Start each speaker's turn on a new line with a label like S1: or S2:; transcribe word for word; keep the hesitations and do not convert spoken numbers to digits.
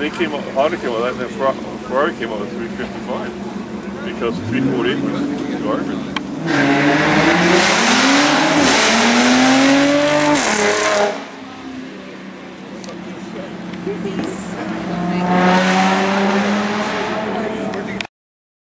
S1: he came up, Honda came up with that, and then Ferrari came up with three fifty-five because three forty-eight was garbage.